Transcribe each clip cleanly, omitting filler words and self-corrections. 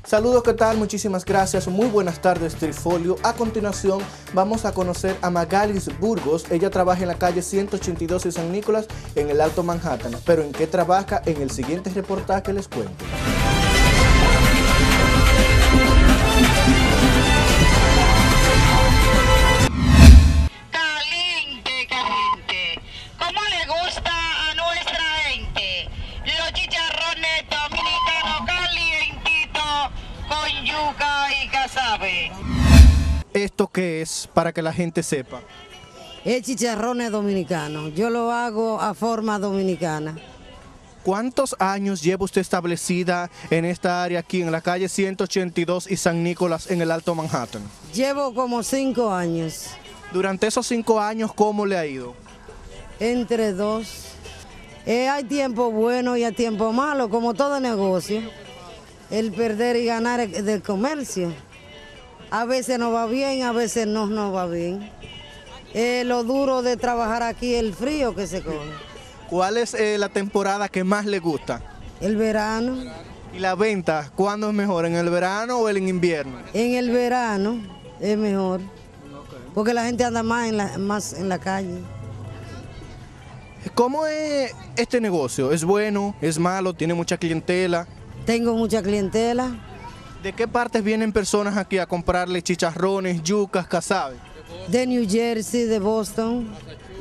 Saludos, ¿qué tal? Muchísimas gracias, muy buenas tardes, Trifolio. A continuación vamos a conocer a Magalis Burgos. Ella trabaja en la calle 182 y San Nicolás en el Alto Manhattan. Pero ¿en qué trabaja? En el siguiente reportaje les cuento. Caliente, caliente. ¿Cómo le gusta a nuestra gente? Los chicharrones dominicanos calientitos con yuca y casabe. ¿Esto qué es? Para que la gente sepa. Es chicharrones dominicanos. Yo lo hago a forma dominicana. ¿Cuántos años lleva usted establecida en esta área aquí en la calle 182 y San Nicolás en el Alto Manhattan? Llevo como 5 años. Durante esos 5 años, ¿cómo le ha ido? Entre dos. Hay tiempo bueno y hay tiempo malo, como todo negocio. El perder y ganar del comercio. A veces nos va bien, a veces no nos va bien. Lo duro de trabajar aquí es el frío que se coge. ¿Cuál es la temporada que más le gusta? El verano. ¿Y la venta, cuándo es mejor, en el verano o en invierno? En el verano es mejor, porque la gente anda más en la calle. ¿Cómo es este negocio? ¿Es bueno? ¿Es malo? ¿Tiene mucha clientela? Tengo mucha clientela. ¿De qué partes vienen personas aquí a comprarle chicharrones, yucas, casabe? De New Jersey, de Boston,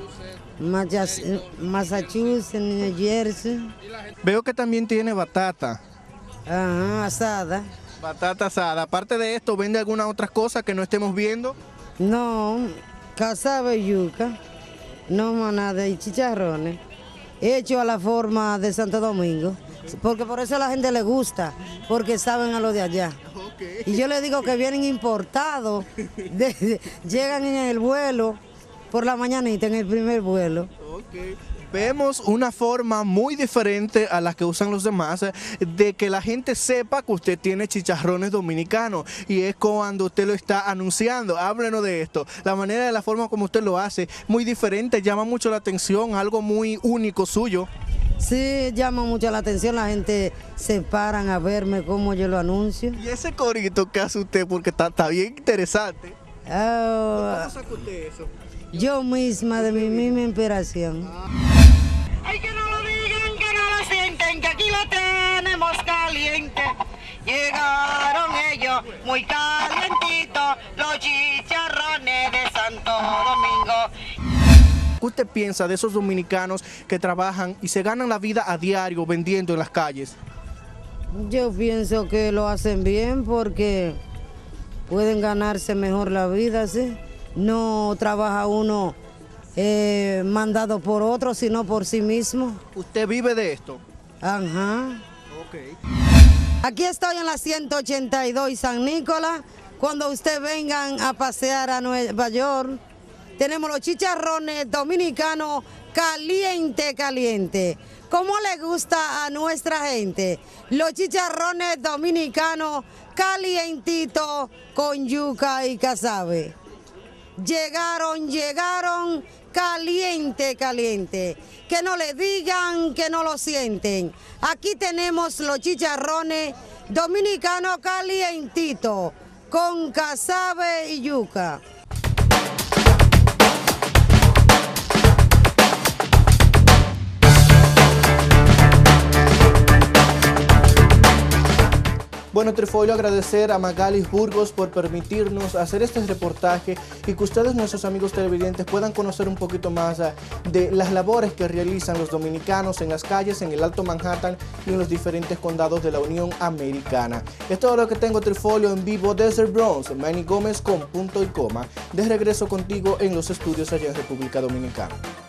Massachusetts, New Jersey. Veo que también tiene batata. Ajá, asada. Batata asada. Aparte de esto, ¿vende alguna otra cosa que no estemos viendo? No, casabe y yuca, no más nada, y chicharrones. Hecho a la forma de Santo Domingo, porque por eso a la gente le gusta, porque saben a lo de allá. Y yo le digo que vienen importados, llegan en el vuelo, por la mañanita, en el primer vuelo. Vemos una forma muy diferente a la que usan los demás de que la gente sepa que usted tiene chicharrones dominicanos, y es cuando usted lo está anunciando. Háblenos de esto. La manera de la forma como usted lo hace, muy diferente, llama mucho la atención, algo muy único suyo. Sí, llama mucho la atención, la gente se paran a verme cómo yo lo anuncio. Y ese corito que hace usted, porque está bien interesante. ¿Cómo saca usted eso? Yo misma, de mi misma inspiración. Ay, que no lo digan, que no lo sienten, que aquí lo tenemos caliente. Llegaron ellos muy calientitos, los chicharrones de Santo Domingo. ¿Qué usted piensa de esos dominicanos que trabajan y se ganan la vida a diario vendiendo en las calles? Yo pienso que lo hacen bien porque pueden ganarse mejor la vida, ¿sí? No trabaja uno mandado por otro, sino por sí mismo. ¿Usted vive de esto? Ajá. Ok. Aquí estoy en la 182 y San Nicolás. Cuando ustedes vengan a pasear a Nueva York, tenemos los chicharrones dominicanos caliente, caliente. ¿Cómo le gusta a nuestra gente? Los chicharrones dominicanos calientitos con yuca y casabe. Llegaron, caliente, caliente. Que no le digan que no lo sienten. Aquí tenemos los chicharrones dominicanos calientitos con casabe y yuca. Bueno, Trifolio, agradecer a Magalis Burgos por permitirnos hacer este reportaje y que ustedes, nuestros amigos televidentes, puedan conocer un poquito más de las labores que realizan los dominicanos en las calles, en el Alto Manhattan y en los diferentes condados de la Unión Americana. Esto es todo lo que tengo, Trifolio, en vivo desde el Bronx, Manny Gómez con punto y coma. De regreso contigo en los estudios allá en República Dominicana.